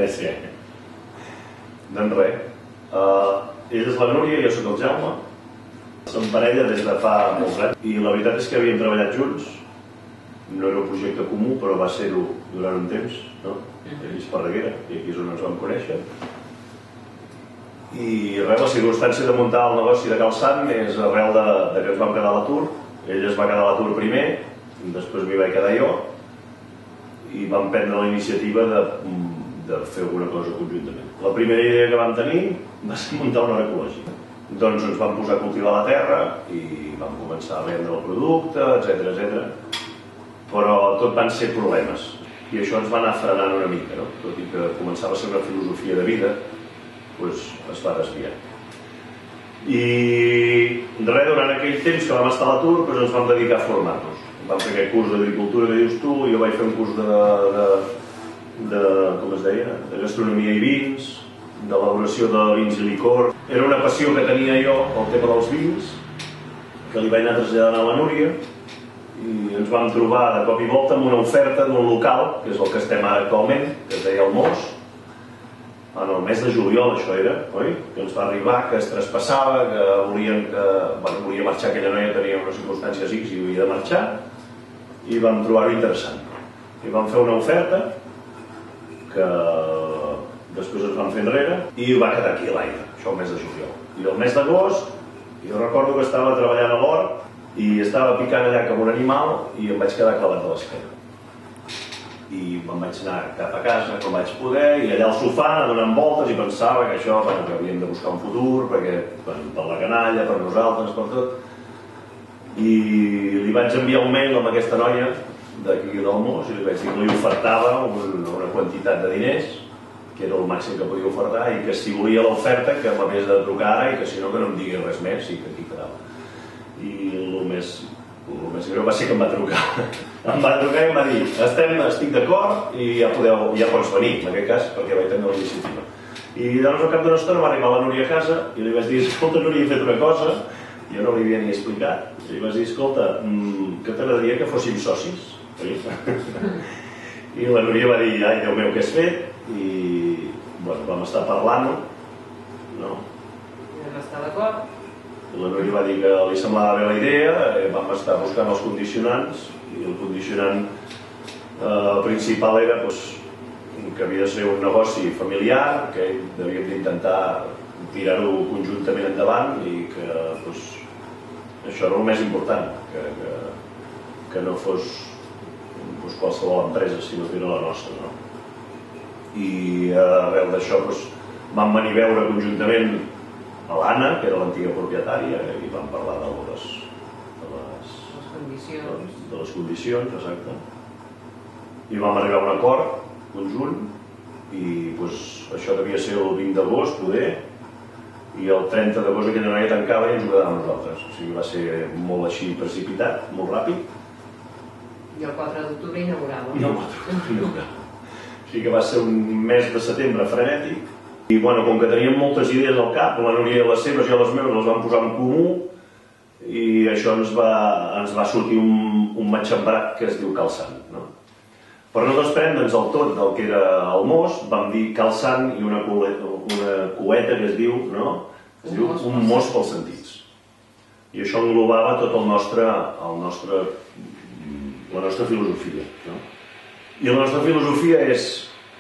sí. Doncs res. Ella és la Núria i jo soc el Jaume. Som parella des de fa molts anys i la veritat és que havíem treballat junts. No era un projecte comú, però va ser-ho durant un temps, no? A Esparreguera, i aquí és on ens vam conèixer. I res, la circumstància de muntar el negoci de Calçant és arrel de que ens vam quedar a l'atur. Ell es va quedar a l'atur primer, després m'hi vaig quedar jo, i vam prendre la iniciativa de fer alguna cosa conjuntament. La primera idea que vam tenir va ser muntar una hora ecològica. Doncs ens vam posar a cultivar la terra i vam començar a vendre el producte, etc. Però tot van ser problemes i això ens va anar frenant una mica, no? Tot i que començava a ser una filosofia de vida, doncs es va desviar. I res, durant aquell temps que vam estar a l'atur, doncs ens vam dedicar a formar-nos. Vam fer aquest curs d'agricultura que dius tu, jo vaig fer un curs com es deia, de gastronomia i vins, d'elaboració de vins i licor. Era una passió que tenia jo, el tema dels vins, que li vaig anar traslladant a la Núria, i ens vam trobar de cop i volta amb una oferta d'un local, que és el que estem ara actualment, que es deia el Mos, en el mes de juliol això era, oi? Que ens va arribar, que es traspassava, que volia marxar aquella noia, tenia unes circumstàncies X i havia de marxar, i vam trobar-ho interessant. I vam fer una oferta que després ens vam fer enrere i va quedar aquí a l'aire, això el mes de juliol. I el mes d'agost, jo recordo que estava treballant a l'hort i estava picant allà com un animal i em vaig quedar clavat a l'esquena. I me'n vaig anar cap a casa com vaig poder i allà al sofà donant voltes i pensava que això, que havíem de buscar un futur, perquè per la canalla, per nosaltres, per tot. I li vaig enviar un mail amb aquesta noia d'aquí del Mos i li vaig dir que li ofertava una quantitat de diners, que era el màxim que podia ofertar, i que si volia l'oferta que m'hagués de trucar ara i que si no que no em digués res més i que aquí quedava. I el més greu va ser que em va trucar. Em va trucar i em va dir estic d'acord i ja pots venir, en aquest cas, perquè vaig tenir la iniciativa. I llavors al cap d'una estona va arribar la Núria a casa i li vaig dir, escolta, Núria, he fet una cosa, jo no li havia ni explicat. I li vaig dir, escolta, què t'agradaria que fóssim socis? I la Núria va dir, ai, Déu meu, què has fet? I vam estar parlant-ho, no? I vam estar d'acord. La Núria va dir que li semblava bé la idea, vam estar buscant els condicionants i el condicionant principal era que havia de ser un negoci familiar, que havíem d'intentar tirar-ho conjuntament endavant i que això era el més important, que no fos qualsevol empresa, sinó que era la nostra. I arrel d'això vam venir a veure conjuntament a l'Anna, que era l'antiga propietària, i vam parlar de les condicions, exacte. I vam arribar a un acord conjunt, i això devia ser el 20 d'agost, poder, i el 30 d'agost aquella noia tancava i ens ho quedàvem nosaltres. O sigui, va ser molt així precipitat, molt ràpid. I el 4 d'octubre inauguràvem. I el 4 d'octubre inauguràvem. O sigui que va ser un mes de setembre frenètic. I com que teníem moltes idees al cap, la Núria les seves i les meves les vam posar en comú i això ens va sortir un matxembrat que es diu Calçant. Per no desprendre'ns del tot del que era el Mos, vam dir Calçant i una coeta que es diu un Mos pels sentits. I això englobava tot la nostra filosofia. I la nostra filosofia és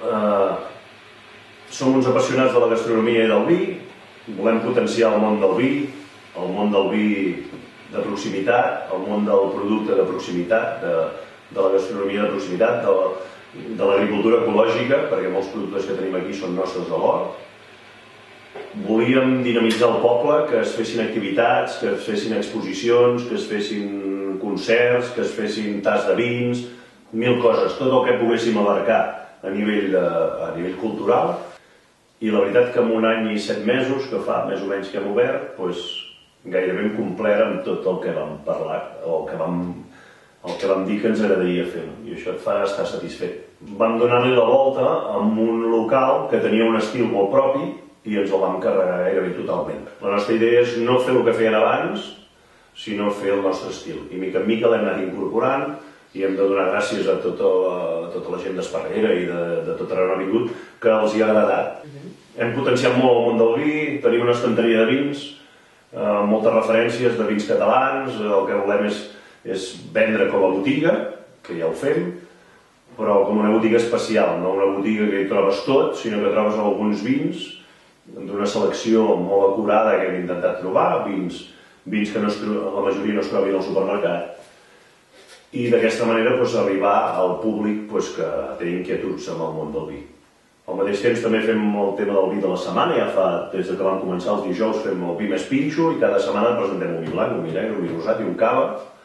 som uns apassionats de la gastronomia i del vi, volem potenciar el món del vi de proximitat, el món del producte de proximitat, de la gastronomia de proximitat, de l'agricultura ecològica, perquè molts productes que tenim aquí són nostres de l'hort. Volíem dinamitzar el poble, que es fessin activitats, que es fessin exposicions, que es fessin concerts, que es fessin tas de vins, 1000 coses, tot el que poguéssim abarcar a nivell cultural. I la veritat que en un any i 7 mesos, que fa més o menys que hem obert, gairebé hem complert amb tot el que vam parlar, el que vam dir que ens agradaria fer, i això et fa estar satisfet. Vam donar-li la volta amb un local que tenia un estil molt propi i ens el vam carregar gairebé totalment. La nostra idea és no fer el que feien abans, sinó fer el nostre estil. I mica en mica l'hem anat incorporant, i hem de donar gràcies a tota la gent d'Esparreguera i de tot arreu on ha vingut que els hi ha agradat. Hem potenciat molt el món del vi, tenim una estanteria de vins, moltes referències de vins catalans, el que volem és vendre com a botiga, que ja ho fem, però com una botiga especial, no una botiga que hi trobes tot, sinó que trobes alguns vins d'una selecció molt acurada que hem intentat trobar, vins que la majoria no es trobin al supermercat, i d'aquesta manera arribar al públic que té inquietuds amb el món del vi. Al mateix temps també fem el tema del vi de la setmana, ja fa, des que vam començar els dijous fem el vi més pinxo i cada setmana presentem un vi blanc, un vi negre, un vi rosat i un cava,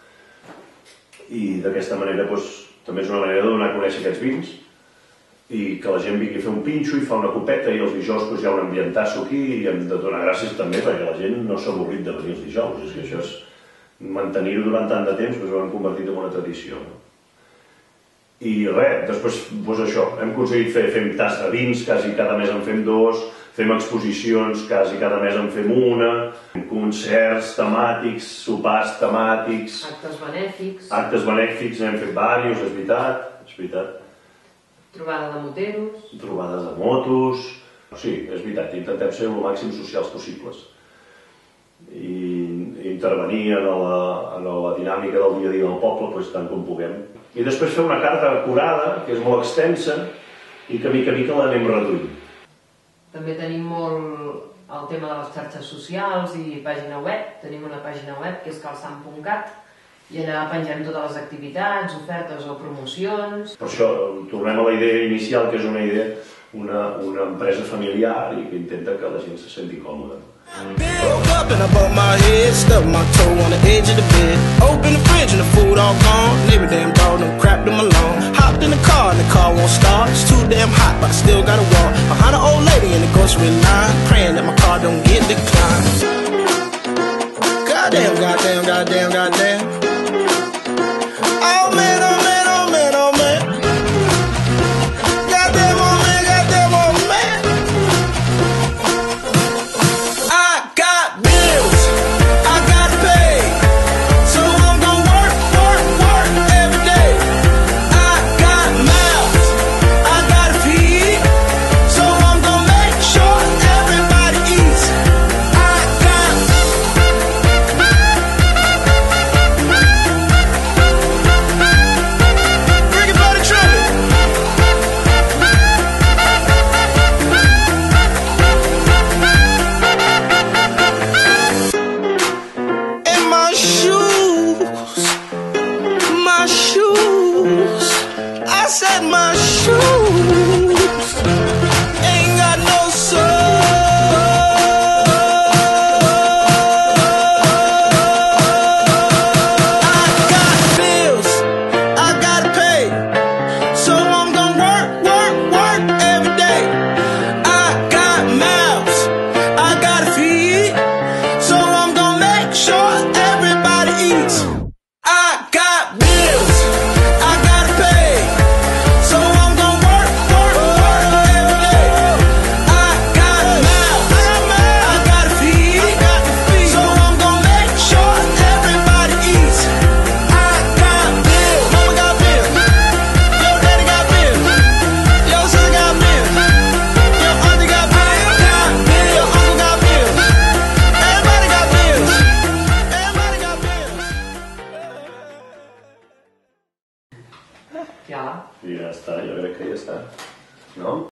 i d'aquesta manera també és una manera de donar a conèixer aquests vins i que la gent vingui a fer un pinxo i fa una copeta i els dijous hi ha un ambientasso aquí i hem de donar gràcies també perquè la gent no s'ha avorrit de venir els dijous, és que això és mantenir-ho durant tant de temps ho hem convertit en una tradició. I res, després això, hem aconseguit fem tas de vins, quasi cada mes en fem 2, fem exposicions, quasi cada mes en fem una, concerts temàtics, sopars temàtics... Actes benèfics, n'hem fet diversos, és veritat. Trobades de moteros... Trobades de motos... Sí, és veritat, intentem ser el màxim socials possibles. I intervenir en la dinàmica del dia a dia del poble, tant com puguem. I després fer una carta acurada, que és molt extensa, i que mica l'anem reduint. També tenim molt el tema de les xarxes socials i pàgina web. Tenim una pàgina web que és calçant.cat i allà pengem totes les activitats, ofertes o promocions. Per això tornem a la idea inicial, que és una idea, una empresa familiar i que intenta que la gent se senti còmoda. Woke up and I bumped my head, stubbed my toe on the edge of the bed. Open the fridge and the food all gone. Every damn dog done crapped in my lawn. Hopped in the car and the car won't start. It's too damn hot, but I still gotta walk behind an old lady in the grocery line, praying that my car don't get declined. Goddamn, goddamn, goddamn, goddamn. Oh man, oh man, oh man, oh man. Goddamn, oh man, goddamn, oh man. I got bills I gotta pay, so I'm gonna work, work, work every day. I got mouths I gotta feed, so I'm gonna make sure everybody eats. I got Ricky Bobby Trumpet. And my shoes, I said my shoes ain't got no soul. I got bills I gotta pay, so I'm gonna work, work, work every day. I got mouths I gotta feed, so I'm gonna make sure everybody eats. I got bills I gotta pay, so I'm gonna work, work, work every day. I got mouths I gotta feed, so I'm gonna make sure everybody eats. I got bills. Mama got bills. Your daddy got bills. Your sister got bills. Your auntie got bills. Your uncle got bills. Everybody got bills. Everybody got bills. Ja. I ja està, jo crec que ja està. No?